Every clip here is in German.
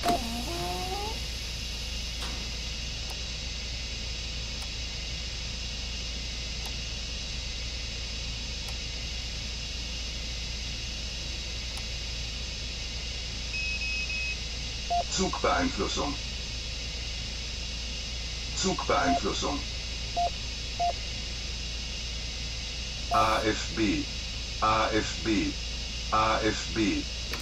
Zugbeeinflussung. Zugbeeinflussung. AFB. AFB. AFB.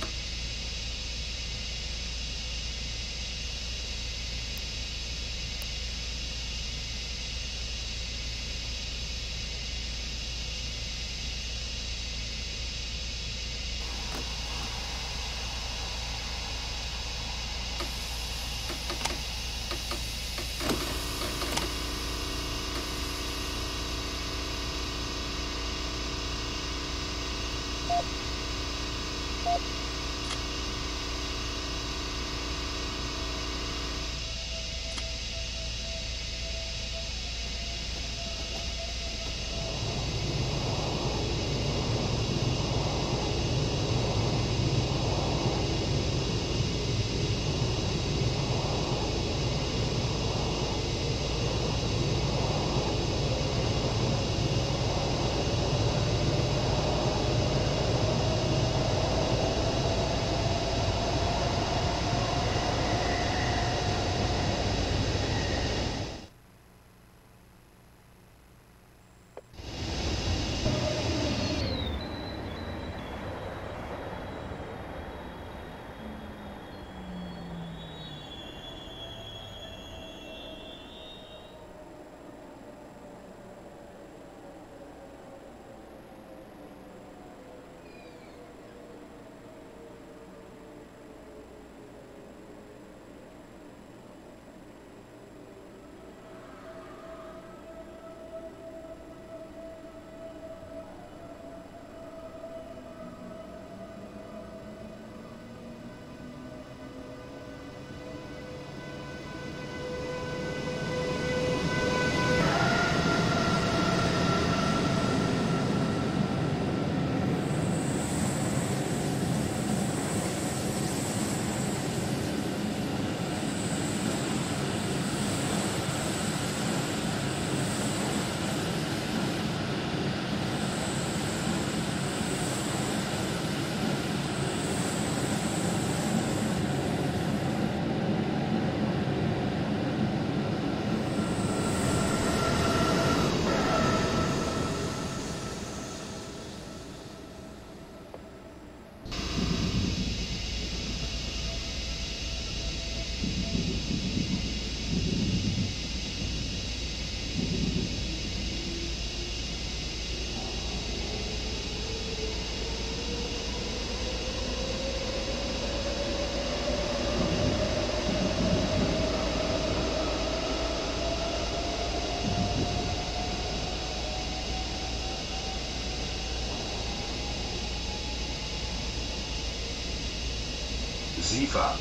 SIFA.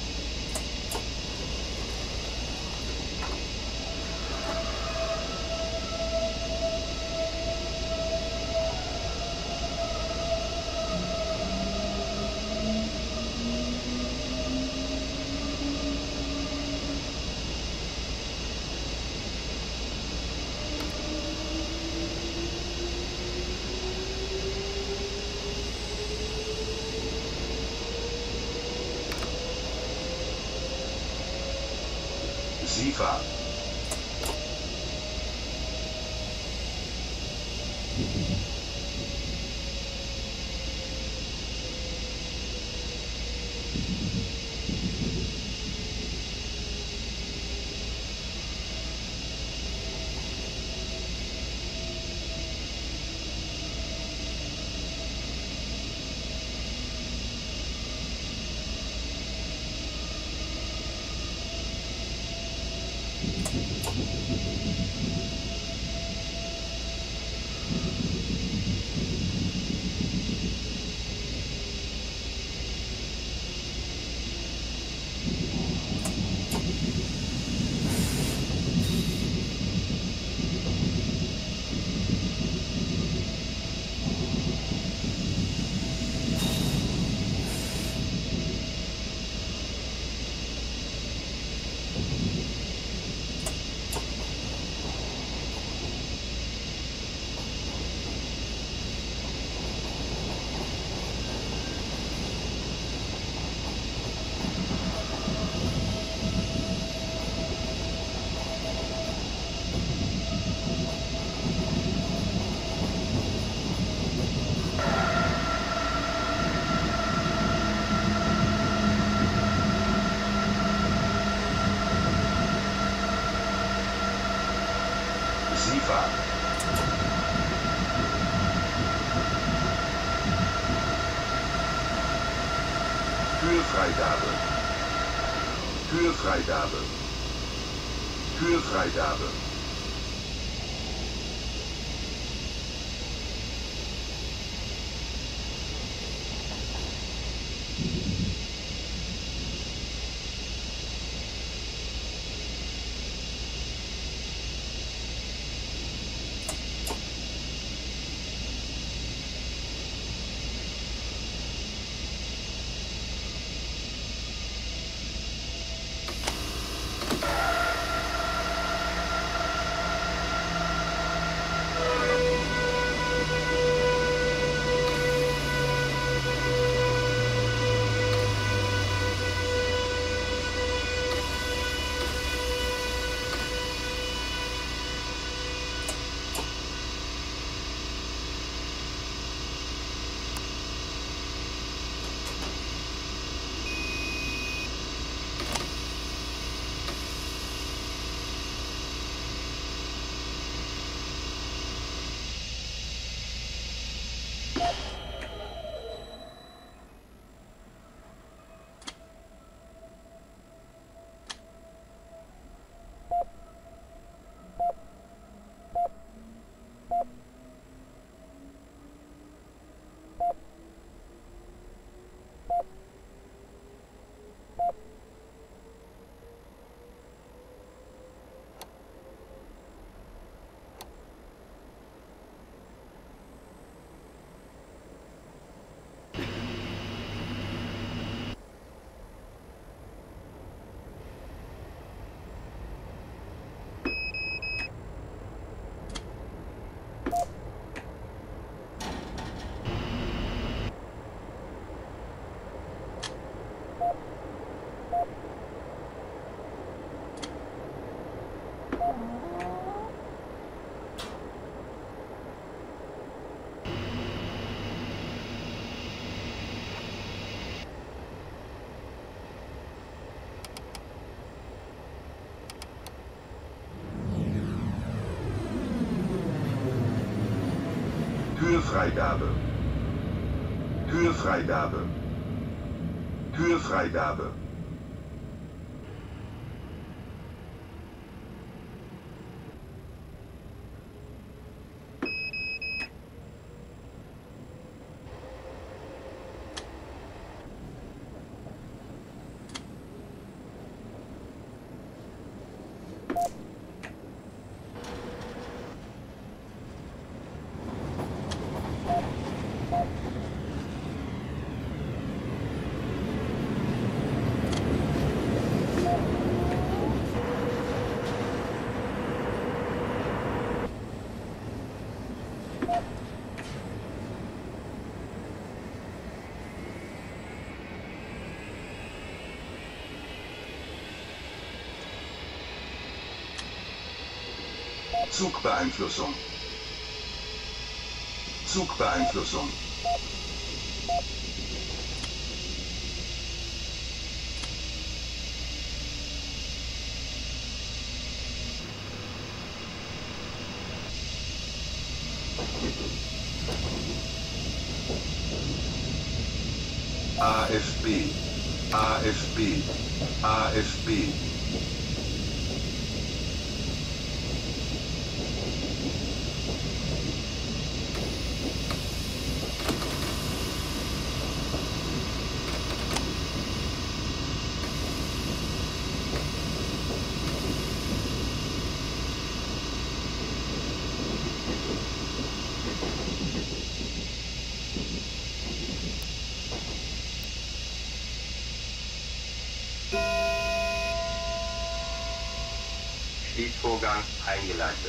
SIFA. Zugfahrt. Türfreigabe. Türfreigabe. Türfreigabe. Türfreigabe. Türfreigabe. Türfreigabe. Zugbeeinflussung. Zugbeeinflussung. AFB. AFB. AFB. Schließvorgang eingeleitet.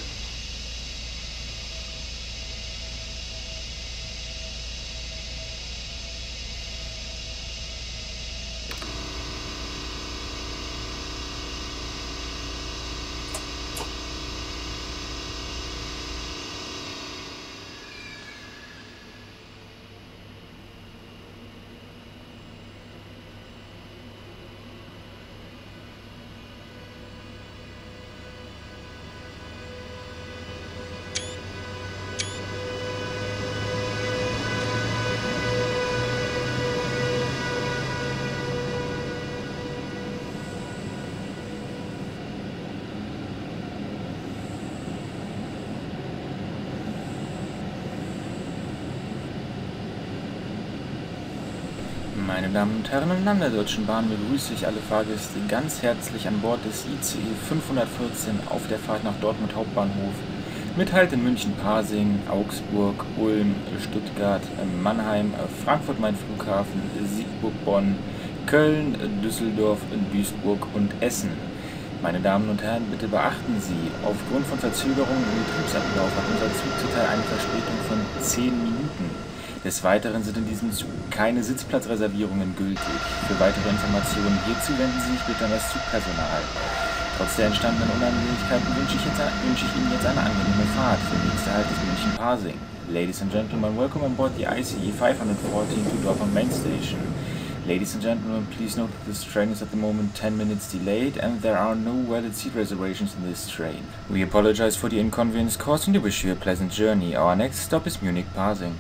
Meine Damen und Herren, im Namen der Deutschen Bahn begrüße ich alle Fahrgäste ganz herzlich an Bord des ICE 514 auf der Fahrt nach Dortmund Hauptbahnhof mit Halt in München-Pasing, Augsburg, Ulm, Stuttgart, Mannheim, Frankfurt-Main-Flughafen, Siegburg-Bonn, Köln, Düsseldorf, Duisburg und Essen. Meine Damen und Herren, bitte beachten Sie, aufgrund von Verzögerungen im Betriebsablauf hat unser Zug zurzeit eine Verspätung von 10 Minuten. Des Weiteren sind in diesem Zug keine Sitzplatzreservierungen gültig. Für weitere Informationen hierzu wenden Sie sich bitte an das Zugpersonal. Trotz der entstandenen Unannehmlichkeiten wünsche ich Ihnen jetzt eine angenehme Fahrt. Der nächste Halt ist München-Pasing. Ladies and gentlemen, welcome on board the ICE 514 to Dortmund Main Station. Ladies and gentlemen, please note that this train is at the moment 10 minutes delayed and there are no valid seat reservations in this train. We apologize for the inconvenience caused and we wish you a pleasant journey. Our next stop is Munich-Pasing.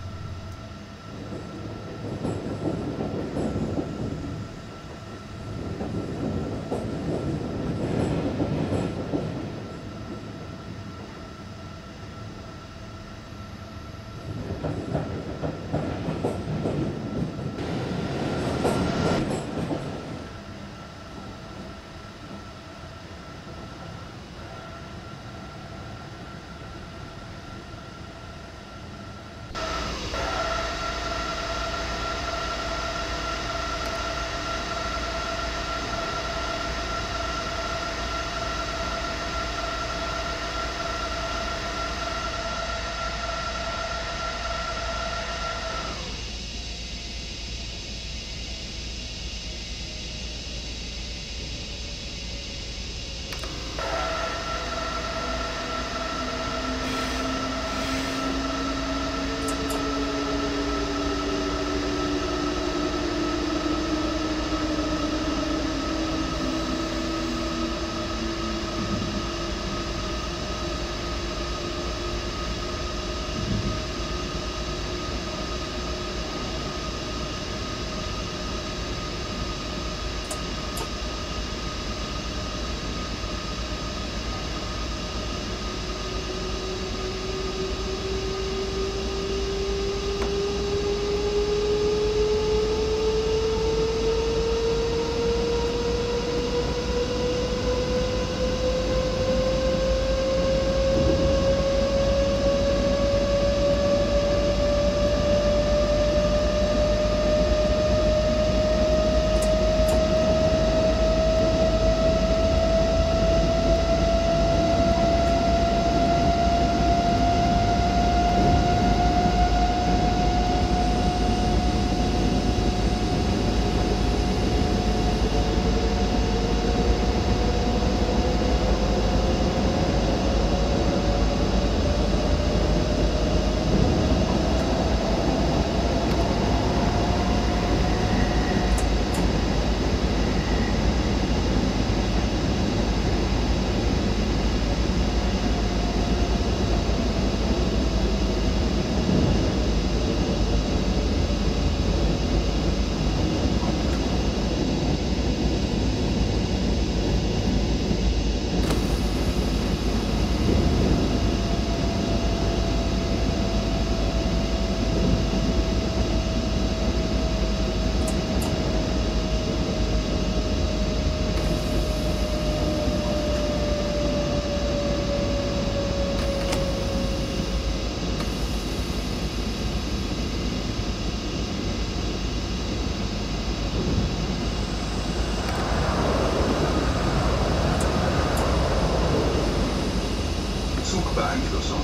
Zugbeeinflussung.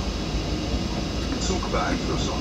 Zugbeeinflussung.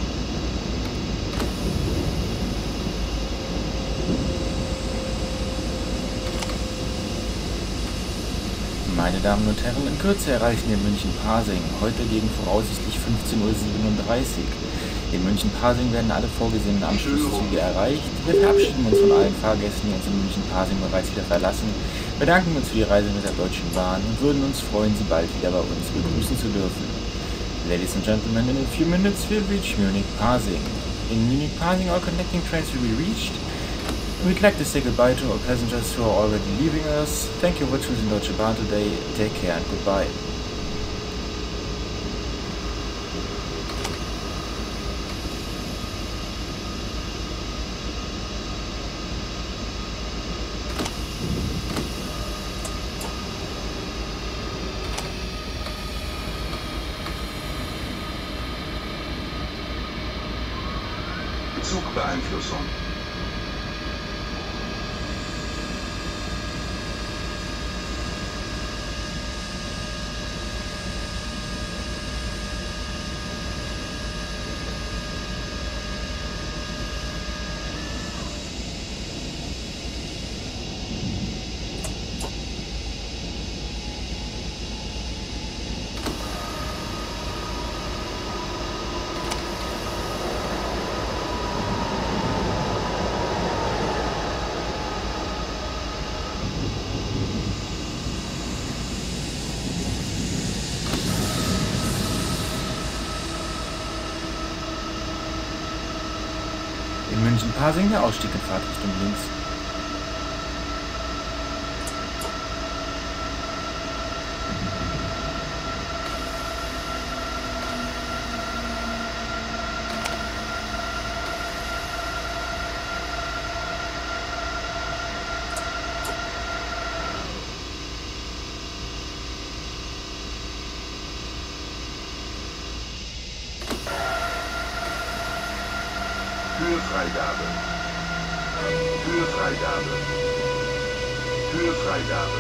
Meine Damen und Herren, in Kürze erreichen wir München-Pasing, heute gegen voraussichtlich 15:37 Uhr. In München-Pasing werden alle vorgesehenen Anschlusszüge erreicht. Wir verabschieden uns von allen Fahrgästen, die uns in München-Pasing bereits wieder verlassen, bedanken uns für die Reise mit der Deutschen Bahn und würden uns freuen, Sie bald wieder bei uns begrüßen zu dürfen. Ladies and gentlemen, in a few minutes we'll reach Munich-Pasing. In Munich-Pasing, our connecting trains will be reached. We'd like to say goodbye to our passengers who are already leaving us. Thank you for choosing Deutsche Bahn today. Take care and goodbye. Zugbeeinflussung. In München-Pasing der Ausstieg in Fahrtrichtung links. Höhefreigabe. Höhefreigabe. Höhefreigabe.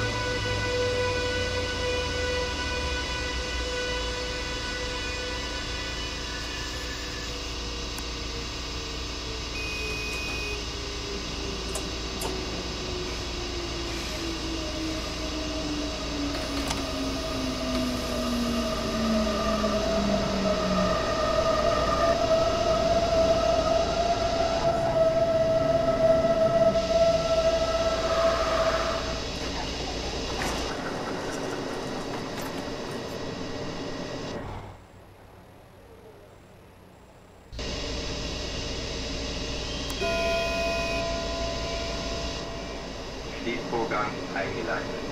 Schließvorgang eingeleitet.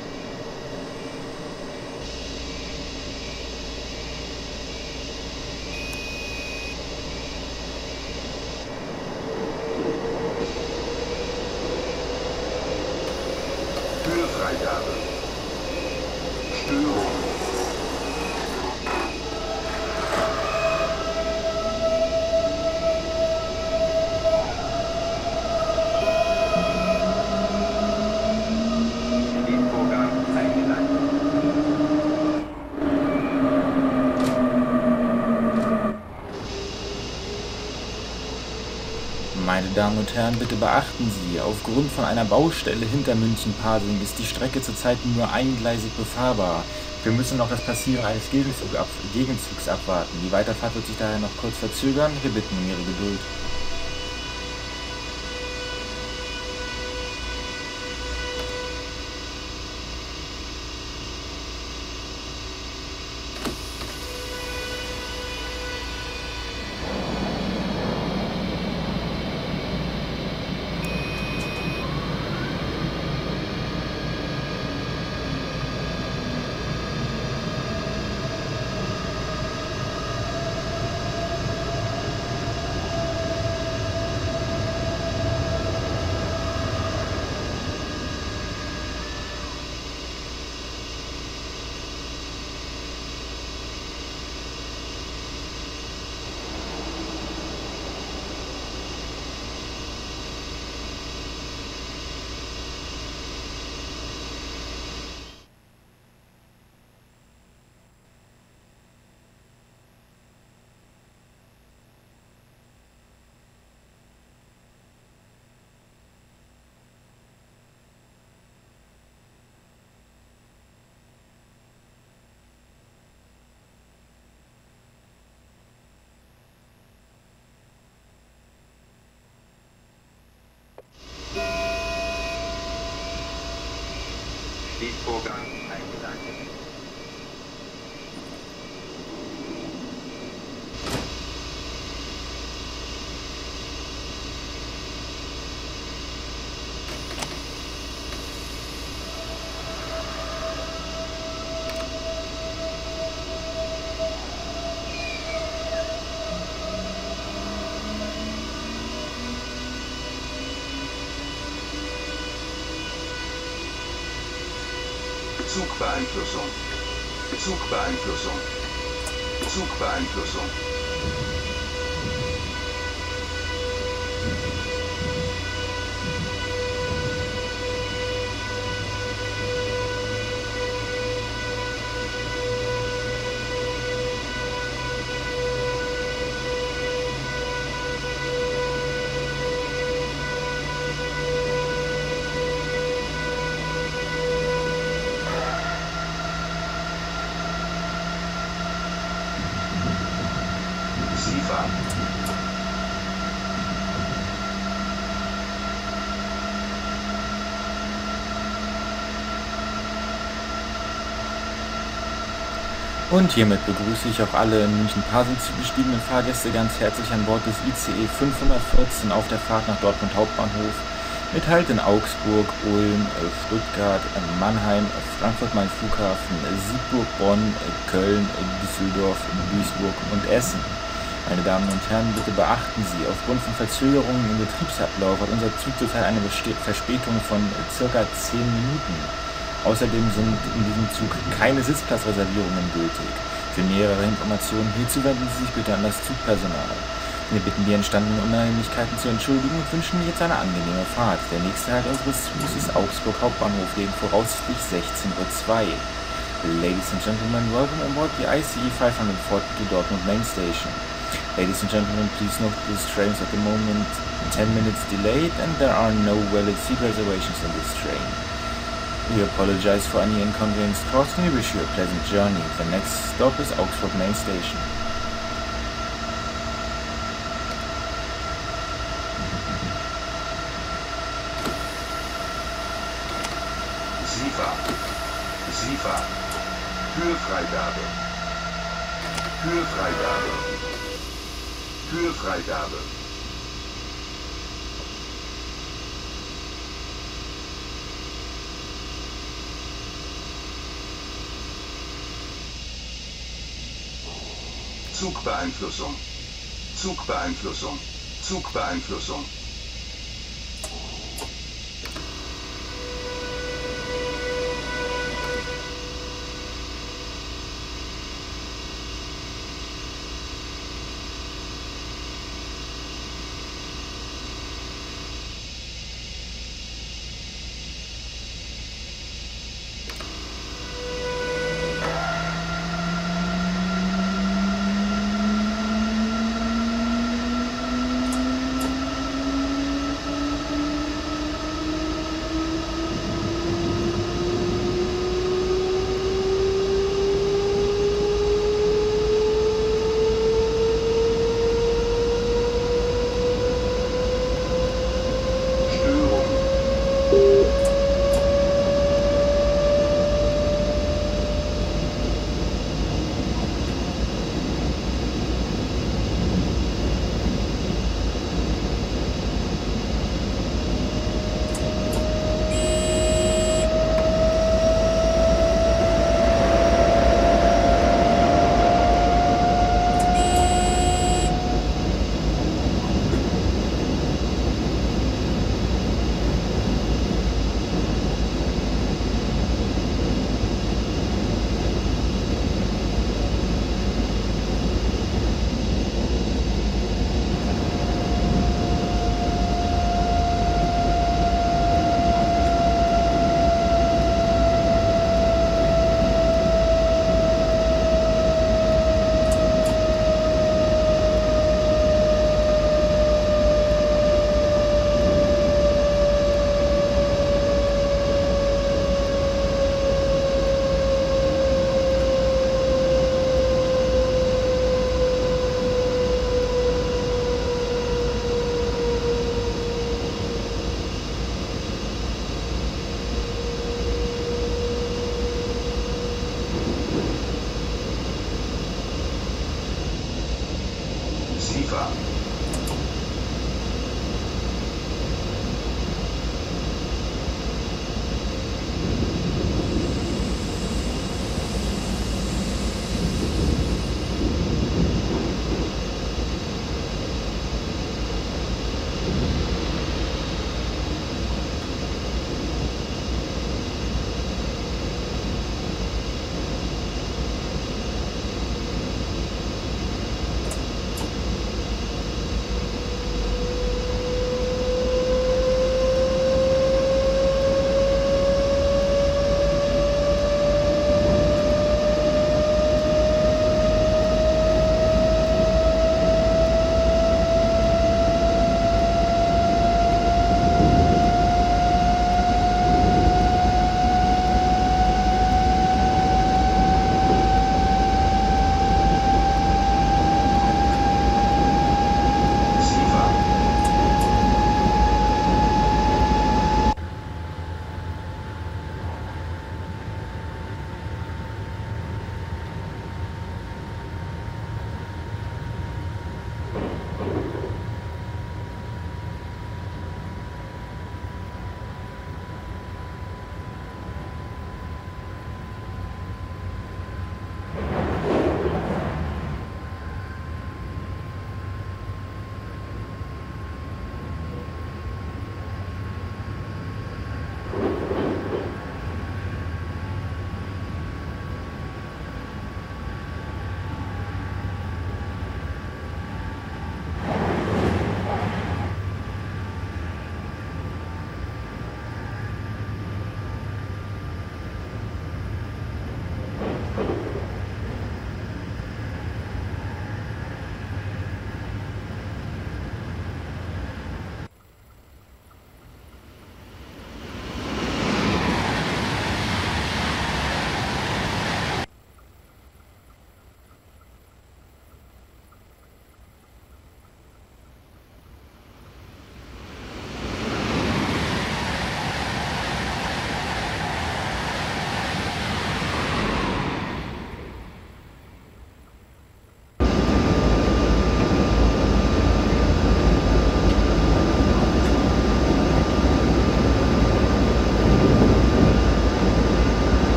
Höhefreigabe. Störung. Schließvorgang eingeleitet. Meine Damen und Herren, bitte beachten Sie, aufgrund von einer Baustelle hinter München-Pasing ist die Strecke zurzeit nur eingleisig befahrbar. Wir müssen noch das Passieren eines Gegenzugs abwarten. Die Weiterfahrt wird sich daher noch kurz verzögern. Wir bitten um Ihre Geduld. Schließvorgang eingeleitet. Zugbeeinflussung. Zugbeeinflussung. Zugbeeinflussung. Und hiermit begrüße ich auch alle in München-Pasing zugestiegenen Fahrgäste ganz herzlich an Bord des ICE 514 auf der Fahrt nach Dortmund Hauptbahnhof mit Halt in Augsburg, Ulm, Stuttgart, Mannheim, Frankfurt-Main Flughafen, Siegburg, Bonn, Köln, Düsseldorf, Duisburg und Essen. Meine Damen und Herren, bitte beachten Sie, aufgrund von Verzögerungen im Betriebsablauf hat unser Zug zurzeit eine Verspätung von ca. 10 Minuten. Außerdem sind in diesem Zug keine Sitzplatzreservierungen gültig. Für nähere Informationen hierzu wenden Sie sich bitte an das Zugpersonal. Wir bitten die entstandenen Unannehmlichkeiten zu entschuldigen und wünschen jetzt eine angenehme Fahrt. Der nächste Halt unseres Zuges ist Augsburg Hauptbahnhof gegen voraussichtlich 16:02 Uhr. Ladies and gentlemen, welcome on board the ICE 540 to Dortmund Main Station. Ladies and gentlemen, please note this train is at the moment 10 minutes delayed and there are no valid seat reservations on this train. We apologize for any inconvenience caused and we wish you a pleasant journey. The next stop is Augsburg Main Station. SIFA. Türfreigabe. Türfreigabe. Türfreigabe. Zugbeeinflussung. Zugbeeinflussung. Zugbeeinflussung.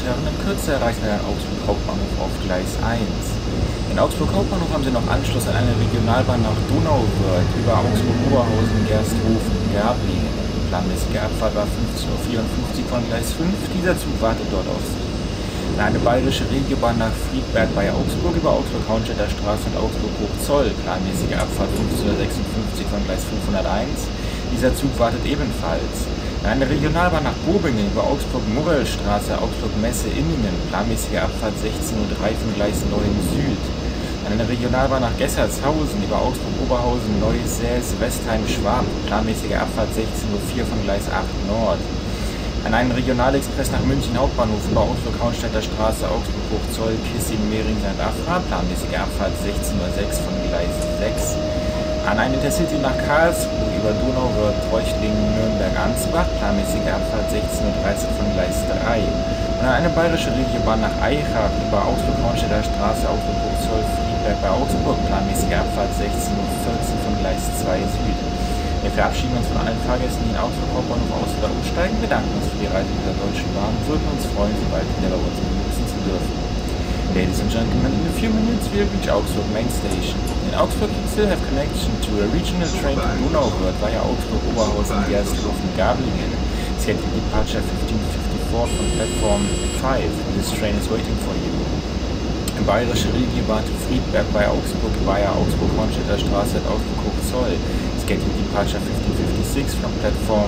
Herren, in Kürze erreichen wir den Augsburg Hauptbahnhof auf Gleis 1. In Augsburg Hauptbahnhof haben Sie noch Anschluss an eine Regionalbahn nach Donauwörth über Augsburg-Oberhausen, Gersthofen, Gerblingen. Planmäßige Abfahrt war 15:54 Uhr von Gleis 5. Dieser Zug wartet dort auf Sie. Eine bayerische Regiobahn nach Friedberg bei Augsburg über Augsburg-Hauenstädter Straße und Augsburg-Hochzoll. Planmäßige Abfahrt 15:56 Uhr von Gleis 501. Dieser Zug wartet ebenfalls. Eine Regionalbahn nach Bobingen über Augsburg-Murrellstraße, Augsburg-Messe-Inningen. Planmäßige Abfahrt 16:03 Uhr von Gleis 9 Süd. Eine Regionalbahn nach Gessertshausen über Augsburg-Oberhausen, Neusäß, Westheim-Schwab. Planmäßige Abfahrt 16:04 Uhr von Gleis 8 Nord. An einen Regionalexpress nach München Hauptbahnhof über Augsburg-Hauenstädter Straße, Augsburg-Hochzoll, Kissing, Mehring, St. Afra. Planmäßige Abfahrt 16:06 Uhr von Gleis 6. An einen Intercity nach Karlsruhe über Donauwörth, Treuchtlingen, Nürnberg, Ansbach. Planmäßige Abfahrt 16:13 Uhr von Gleis 3. Und an eine bayerische Regiobahn nach Aichach über Augsburg-Hauenstädter Straße, Augsburg-Hochzoll, Friedberg bei Augsburg. Planmäßige Abfahrt 16:14 Uhr von Gleis 2 Süd. Wir verabschieden uns von allen Fahrgästen, die in Augsburg Hauptbahnhof aus- oder umsteigen. Wir danken uns für die Reise mit der Deutschen Bahn und würden uns freuen, Sie bald wieder bei uns benutzen zu dürfen. Ladies and gentlemen, in a few minutes we'll reach Augsburg main station. In Augsburg you still have connection to a regional train to Donauwörth via Augsburg, Oberhausen, Gersthofen, Garblingen. Scheduled departure 15:54 from platform 5. This train is waiting for you. Bayerische Regiobahn to Friedberg bei Augsburg via Augsburg-Hauenstädter Straße at Augsburg-Hochzoll. Scheduled departure 15:56 from platform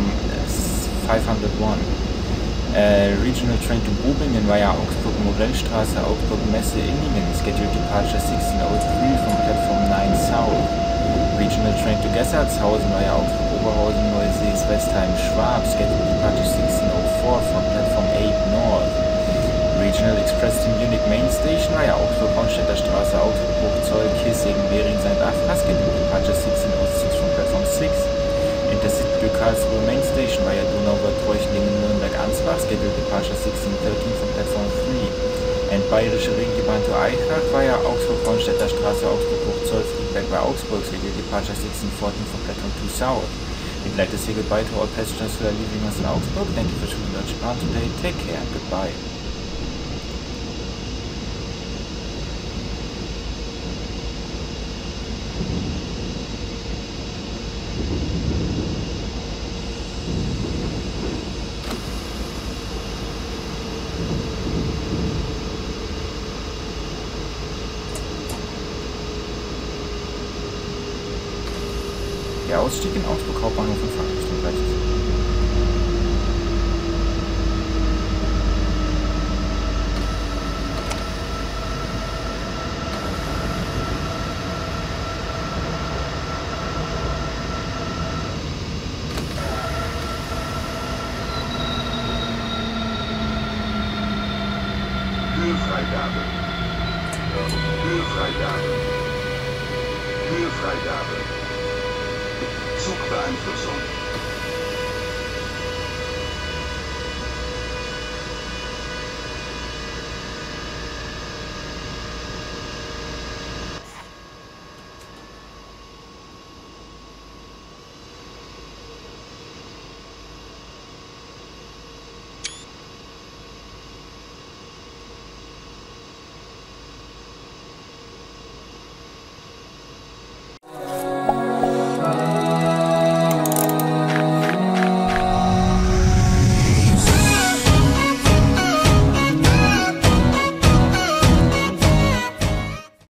501. Regional train to Bobingen via Augsburg-Morellstraße, Augsburg-Messe-Inningen. Scheduled departure 16:03 from platform 9 South. Regional train to Gessertshausen via Augsburg-Oberhausen, Neusäß, Westheim, Schwab. Scheduled departure 16:04 from platform 8 North. Regional Express to Munich Main Station via Augsburg-Hauenstädter Straße, Augsburg-Hochzoll, Kissing, Mehring, St. Afra. Scheduled departure 16:06 from platform 6. Intercity to Karlsruhe Main Station via Donauwörth, Treuchtlingen, Nürnberg, Ansbach. Scheduled departure 16:13 from platform 3. And bayerische Regiobahn to Aichach via Augsburg-Hauenstädter Straße, Augsburg-Hochzoll, Friedberg bei Augsburg. Scheduled departure 16:14 from platform 2 South. We'd like to say goodbye to all passengers who are leaving us in Augsburg. Thank you for choosing Deutsche Bahn today. Take care and goodbye. Der Ausstieg in Augsburg Hauptbahnhof und Fahrtrichtung gleich. Höhefreigabe. Höhefreigabe. Höhefreigabe. Zugbeeinflussung.